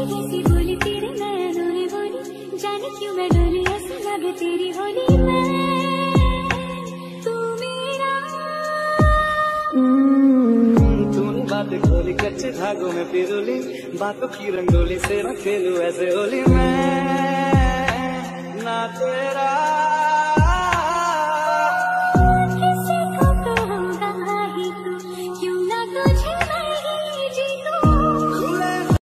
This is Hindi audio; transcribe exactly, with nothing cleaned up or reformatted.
जैसी बोली तेरे नैनों ने बोली, जाने क्यों मैं डोली ऐसी लगे तेरी होली में तू मेरा। तूने बात खोली कच्चे धागों में पिरोली, बातों की रंगोली से मैं खेलूं ऐसे होली में ना तेरा।